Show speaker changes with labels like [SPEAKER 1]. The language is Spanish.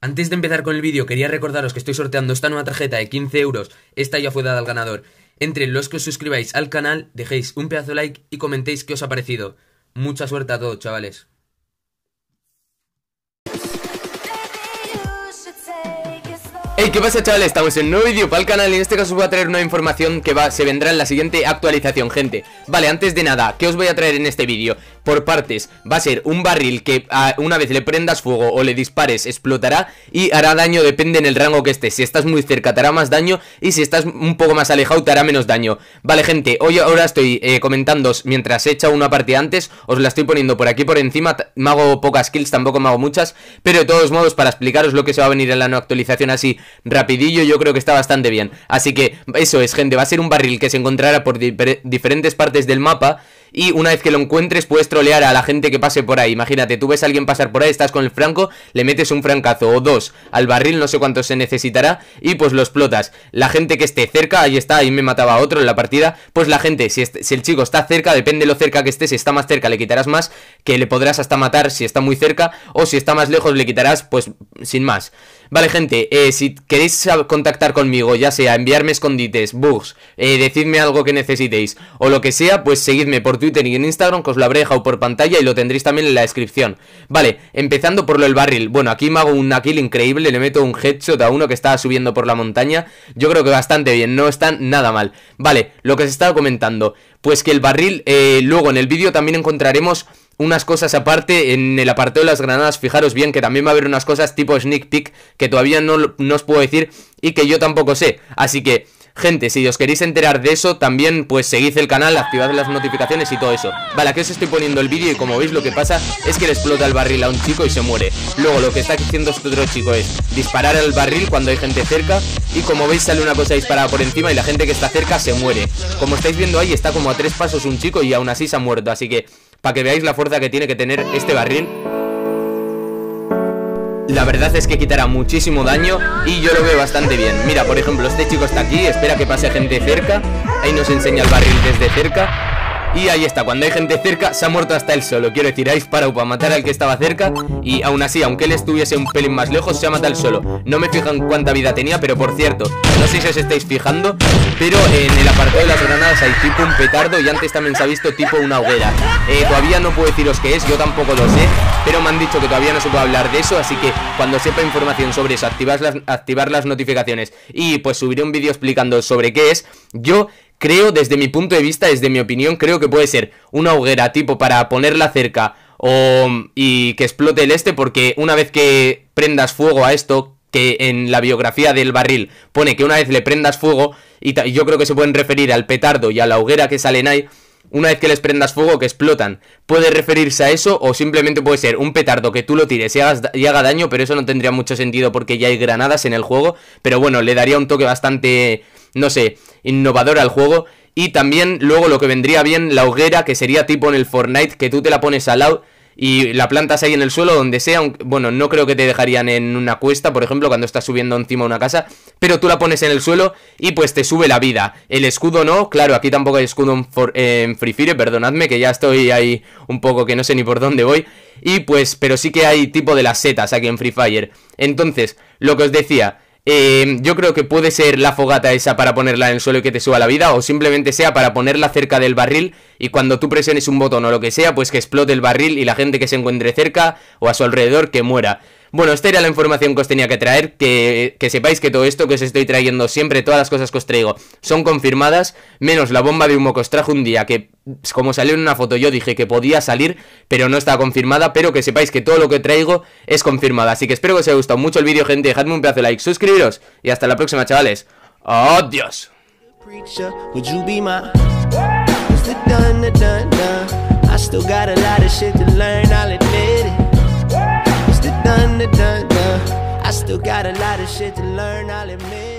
[SPEAKER 1] Antes de empezar con el vídeo, quería recordaros que estoy sorteando esta nueva tarjeta de 15 euros. Esta ya fue dada al ganador. Entre los que os suscribáis al canal, dejéis un pedazo de like y comentéis qué os ha parecido. Mucha suerte a todos, chavales.
[SPEAKER 2] Hey, ¿qué pasa, chavales? Estamos en un nuevo vídeo para el canal y en este caso os voy a traer una información que se vendrá en la siguiente actualización, gente. Vale, antes de nada, ¿qué os voy a traer en este vídeo? Por partes, va a ser un barril que una vez le prendas fuego o le dispares explotará y hará daño, depende en el rango que estés. Si estás muy cerca te hará más daño y si estás un poco más alejado te hará menos daño. Vale, gente, ahora estoy comentándoos mientras he echado una partida antes, os la estoy poniendo por aquí por encima. Me hago pocas kills, tampoco me hago muchas, pero de todos modos para explicaros lo que se va a venir en la nueva actualización así rapidillo, yo creo que está bastante bien. Así que eso es, gente, va a ser un barril que se encontrará por diferentes partes del mapa. Y una vez que lo encuentres puedes trolear a la gente que pase por ahí. Imagínate, tú ves a alguien pasar por ahí, estás con el franco, le metes un francazo o dos al barril, no sé cuánto se necesitará, y pues lo explotas. La gente que esté cerca, ahí está, ahí me mataba a otro en la partida. Pues la gente, si el chico está cerca, depende de lo cerca que esté. Si está más cerca le quitarás más, que le podrás hasta matar si está muy cerca, o si está más lejos le quitarás pues sin más. Vale, gente, si queréis contactar conmigo, ya sea enviarme escondites, bugs, decidme algo que necesitéis o lo que sea, pues seguidme por Twitter y en Instagram, que os lo habré dejado por pantalla y lo tendréis también en la descripción. Vale, empezando por lo del barril. Bueno, aquí me hago una kill increíble, le meto un headshot a uno que estaba subiendo por la montaña. Yo creo que bastante bien, no está nada mal. Vale, lo que se estaba comentando, pues que el barril, luego en el vídeo también encontraremos unas cosas aparte en el apartado de las granadas. Fijaros bien que también va a haber unas cosas tipo sneak peek que todavía no os puedo decir y que yo tampoco sé. Así que, gente, si os queréis enterar de eso, también pues seguid el canal, activad las notificaciones y todo eso. Vale, aquí os estoy poniendo el vídeo y como veis lo que pasa es que le explota el barril a un chico y se muere. Luego lo que está haciendo este otro chico es disparar al barril cuando hay gente cerca y como veis sale una cosa disparada por encima y la gente que está cerca se muere. Como estáis viendo ahí está como a 3 pasos un chico y aún así se ha muerto, así que para que veáis la fuerza que tiene que tener este barril. La verdad es que quitará muchísimo daño y yo lo veo bastante bien. Mira, por ejemplo, este chico está aquí, espera que pase gente cerca. Ahí nos enseña el barril desde cerca. Y ahí está, cuando hay gente cerca se ha muerto hasta él solo. Quiero decir, ha disparado para matar al que estaba cerca y aún así, aunque él estuviese un pelín más lejos, se ha matado él solo. No me fijo en cuánta vida tenía, pero por cierto, no sé si os estáis fijando, pero en el apartado de las granadas hay tipo un petardo y antes también se ha visto tipo una hoguera. Todavía no puedo deciros qué es, yo tampoco lo sé, pero me han dicho que todavía no se puede hablar de eso, así que cuando sepa información sobre eso, activar las notificaciones y pues subiré un vídeo explicando sobre qué es. Yo creo, desde mi punto de vista, desde mi opinión, creo que puede ser una hoguera tipo para ponerla cerca y que explote el porque una vez que prendas fuego a esto, que en la biografía del barril pone que una vez le prendas fuego, y yo creo que se pueden referir al petardo y a la hoguera que salen ahí, una vez que les prendas fuego que explotan. Puede referirse a eso o simplemente puede ser un petardo que tú lo tires y haga daño, pero eso no tendría mucho sentido porque ya hay granadas en el juego. Pero bueno, le daría un toque bastante, no sé, innovador al juego. Y también luego lo que vendría bien, la hoguera, que sería tipo en el Fortnite, que tú te la pones al lado y la plantas ahí en el suelo, donde sea. Bueno, no creo que te dejarían en una cuesta, por ejemplo, cuando estás subiendo encima de una casa, pero tú la pones en el suelo y pues te sube la vida. El escudo no, claro, aquí tampoco hay escudo en Free Fire, perdonadme, que ya estoy ahí un poco que no sé ni por dónde voy. Y pues, pero sí que hay tipo de las setas aquí en Free Fire. Entonces, lo que os decía, yo creo que puede ser la fogata esa para ponerla en el suelo y que te suba la vida, o simplemente sea para ponerla cerca del barril y cuando tú presiones un botón o lo que sea, pues que explote el barril y la gente que se encuentre cerca o a su alrededor que muera. Bueno, esta era la información que os tenía que traer, que sepáis que todo esto que os estoy trayendo siempre, todas las cosas que os traigo son confirmadas, menos la bomba de humo que os trajo un día, que como salió en una foto yo dije que podía salir, pero no estaba confirmada, pero que sepáis que todo lo que traigo es confirmado. Así que espero que os haya gustado mucho el vídeo, gente, dejadme un pedazo de like, suscribiros y hasta la próxima, chavales. ¡Adiós! I still got a lot of shit to learn, I'll admit.